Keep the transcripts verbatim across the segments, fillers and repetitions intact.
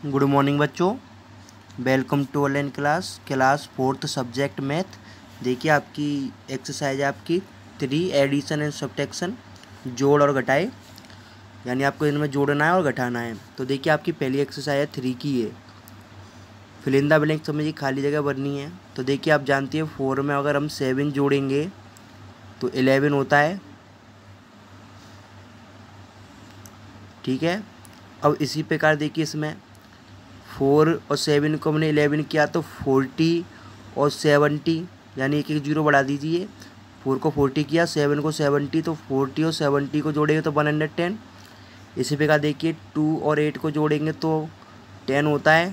Good morning बच्चों, welcome to online class class fourth subject math. देखिए आपकी exercise है आपकी थ्री एडिशन एंड सब्ट्रैक्शन, जोड़ और घटाए, यानी आपको इनमें जोड़ना है और घटाना है। तो देखिए आपकी पहली एक्सरसाइज है थ्री की है, फिल इन द ब्लैंक समझिए, खाली जगह भरनी है। तो देखिए आप जानती है फोर में अगर हम सेवन जोड़ेंगे तो इलेवन होता है, ठीक है। अब इसी प्रकार देखिए इसमें फोर और सेवन को हमने इलेवन किया तो फोर्टी और सेवेंटी, यानी एक एक जीरो बढ़ा दीजिए। फोर को फोर्टी किया, सेवन को सेवेंटी, तो फोर्टी और सेवेंटी को जोड़ेंगे तो वन हंड्रेड टेन। इसी प्रकार देखिए टू और एट को जोड़ेंगे तो टेन होता है।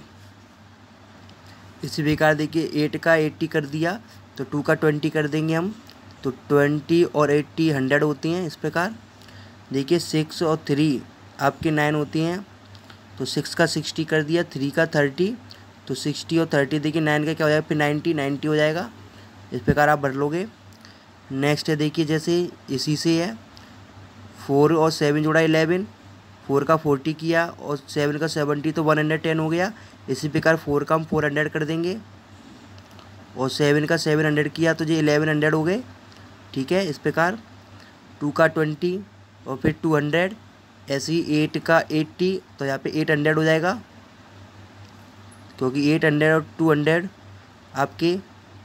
इसी प्रकार देखिए एट का एट्टी कर दिया तो टू का ट्वेंटी कर देंगे हम, तो ट्वेंटी और एट्टी हंड्रेड होती हैं। इस प्रकार देखिए सिक्स और थ्री आपकी नाइन होती हैं, तो सिक्स का सिक्सटी कर दिया, थ्री का थर्टी, तो सिक्सटी और थर्टी देखिए नाइन का क्या हो जाएगा, फिर नाइन्टी नाइन्टी हो जाएगा। इस प्रकार आप भर लोगे। नेक्स्ट है देखिए जैसे इसी से है, फोर और सेवन जोड़ा इलेवन, फोर का फोर्टी किया और सेवन का सेवेंटी, तो वन हंड्रेड टेन हो गया। इसी प्रकार फोर का हम फोर हंड्रेड कर देंगे और सेवन का सेवन हंड्रेड किया तो ये इलेवन हंड्रेड हो गए, ठीक है। इस प्रकार टू का ट्वेंटी और फिर टू हंड्रेड, ऐसे ही एट का एट्टी, तो यहाँ पे एट हंड्रेड हो जाएगा, क्योंकि एट हंड्रेड और टू हंड्रेड आपके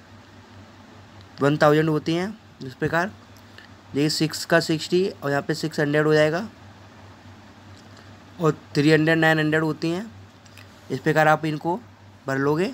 वन थाउजेंड होती हैं। इस प्रकार देखिए सिक्स का सिक्सटी और यहाँ पे सिक्स हंड्रेड हो जाएगा, और थ्री हंड्रेड नाइन हंड्रेड होती हैं। इस प्रकार आप इनको भर लोगे।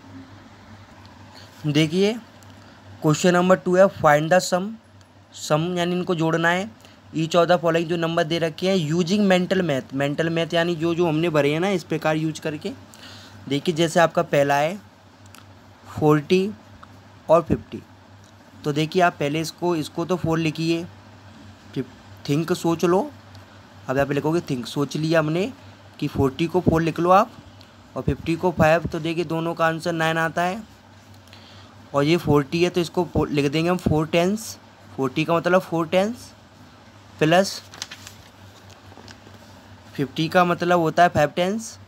देखिए क्वेश्चन नंबर टू है, फाइंड द सम। सम यानी इनको जोड़ना है। ईच ऑफ द फॉलोइंग, जो नंबर दे रखे हैं using mental math. Mental math यानी जो जो हमने भरे हैं ना, इस प्रकार यूज करके। देखिए जैसे आपका पहला है फोर्टी और फिफ्टी, तो देखिए आप पहले इसको इसको तो फोर लिखिए, थिंक सोच लो। अब आप लिखोगे थिंक, सोच लिया हमने कि फोर्टी को फोर लिख लो आप और फिफ्टी को फाइव, तो देखिए दोनों का आंसर नाइन आता है। और ये फोर्टी है तो इसको लिख देंगे हम फोर टेंस। फोर्टी का मतलब फोर टेंस, प्लस फिफ्टी का मतलब होता है फाइव टेंस,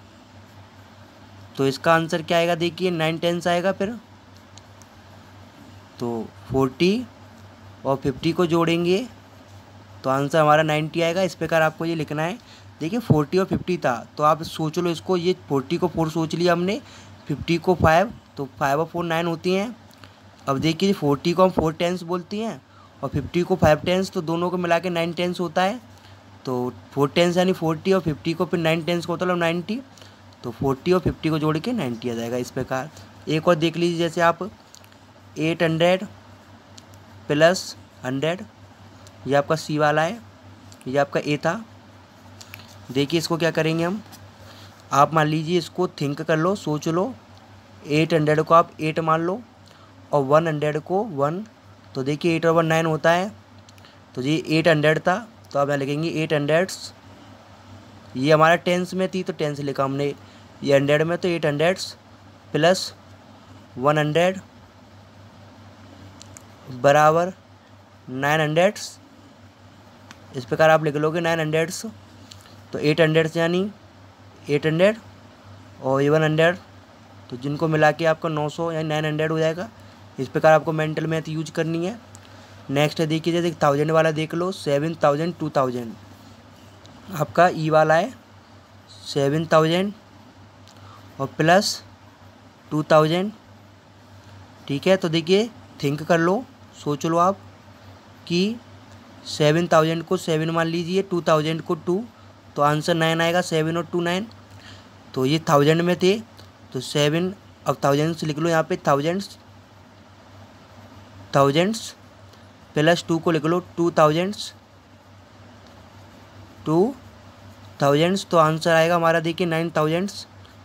तो इसका आंसर क्या आएगा, देखिए नाइन टेंस आएगा। फिर तो फोर्टी और फिफ्टी को जोड़ेंगे तो आंसर हमारा नाइन्टी आएगा। इस प्रकार आपको ये लिखना है। देखिए फोर्टी और फिफ्टी था तो आप सोच लो इसको, ये फोर्टी को फोर सोच लिया हमने, फिफ्टी को फाइव, तो फाइव और फोर नाइन होती हैं। अब देखिए फोर्टी को हम फोर टेंस बोलती हैं और फिफ्टी को फाइव टेंस, तो दोनों को मिला के नाइन टेंस होता है। तो फोर टेंस यानी फोर्टी और फिफ्टी को फिर नाइन टेंस को मतलब नाइन्टी, तो फोर्टी और फिफ्टी को जोड़ के नाइन्टी आ जाएगा। इस प्रकार एक और देख लीजिए, जैसे आप एट हंड्रेड प्लस हंड्रेड, ये आपका सी वाला है, ये आपका ए था। देखिए इसको क्या करेंगे हम, आप मान लीजिए इसको थिंक कर लो, सोच लो। एट हंड्रेड को आप एट मान लो और वन हंड्रेड को वन, तो देखिए एट और वन नाइन होता है, तो ये एट हंड्रेड था, तो अब यहाँ लिखेंगे एट हंड्रेड्स। ये हमारा टेंस में थी तो टेंस लिखा हमने, ये हंड्रेड में तो eight hundreds plus one hundred बराबर नाइन हंड्रेड्स। इस प्रकार आप लिख लोगे नाइन हंड्रेड्स, तो एट हंड्रेड्स यानी एट हंड्रेड और ये वन हंड्रेड, तो जिनको मिला के आपका नौ सौ यानी नाइन हंड्रेड हो जाएगा। इस प्रकार आपको मेंटल मैथ यूज करनी है। नेक्स्ट है देखिए जैसे थाउजेंड वाला देख लो, सेवन थाउजेंड टू थाउजेंड आपका ई वाला है, सेवन थाउजेंड और प्लस टू थाउजेंड, ठीक है। तो देखिए थिंक कर लो, सोच लो आप कि सेवन थाउजेंड को सेवन मान लीजिए, टू थाउजेंड को टू, तो आंसर नाइन आएगा। सेवन और टू नाइन, तो ये थाउजेंड में थे तो सेवन, अब थाउजेंड्स लिख लो यहाँ पे, थाउजेंड्स थाउजेंड्स प्लस टू को लिख लो टू थाउजेंड्स टू थाउजेंड्स, तो आंसर आएगा हमारा देखिए नाइन थाउजेंड्स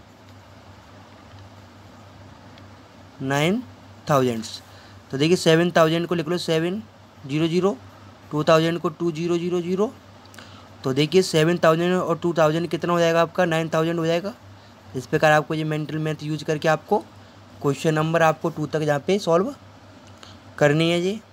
नाइन थाउजेंड्स। तो देखिए सेवन थाउजेंड को लिख लो seven zero zero, two thousand को टू जीरो जीरो जीरो, तो देखिए सेवन थाउजेंड और टू थाउजेंड कितना हो जाएगा आपका, नाइन थाउजेंड हो जाएगा। इस प्रकार आपको ये मेंटल मैथ यूज करके आपको क्वेश्चन नंबर आपको टू तक जहाँ पे सॉल्व करनी है जी,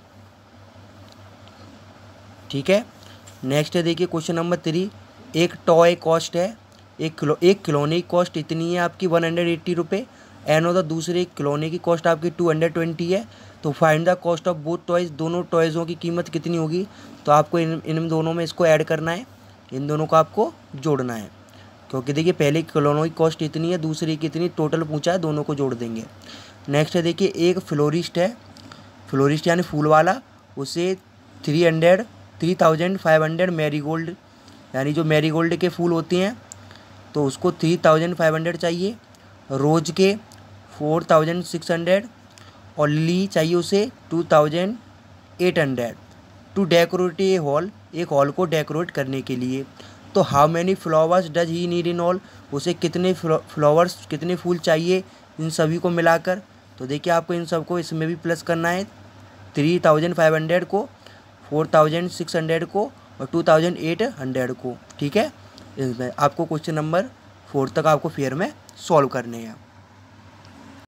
ठीक है। नेक्स्ट है देखिए क्वेश्चन नंबर थ्री, एक टॉय कॉस्ट है एक किलो एक खिलौने की कॉस्ट इतनी है आपकी वन हंड्रेड एट्टी रुपये, एन होता दूसरे खिलौने की कॉस्ट आपकी टू हंड्रेड ट्वेंटी है। तो find the cost of both toys, दोनों टॉयज़ों की कीमत कितनी होगी। तो आपको इन इन दोनों में इसको ऐड करना है, इन दोनों को आपको जोड़ना है, क्योंकि देखिए पहले खिलौनों की कॉस्ट इतनी है, दूसरी की इतनी, टोटल पूछा है, दोनों को जोड़ देंगे। नेक्स्ट है देखिए एक फ्लोरिस्ट है, फ्लोरिस्ट यानी फूल वाला, उसे three hundred three thousand five hundred marigold यानी जो मैरीगोल्ड के फूल होते हैं तो उसको थ्री थाउजेंड फाइव हंड्रेड चाहिए। रोज के फोर थाउजेंड सिक्स हंड्रेड और लिली चाहिए उसे two thousand eight hundred to decorate a hall, एक हॉल को डेकोरेट करने के लिए। तो how many flowers does he need in all, उसे कितने फ्लावर्स कितने फूल चाहिए इन सभी को मिलाकर। तो देखिए आपको इन सबको इसमें भी प्लस करना है, थ्री थाउजेंड फाइव हंड्रेड को, फोर थाउजेंड सिक्स हंड्रेड को और टू थाउजेंड एट हंड्रेड को। ठीक है, इसमें आपको क्वेश्चन नंबर फोर तक आपको फेयर में सॉल्व करने हैं।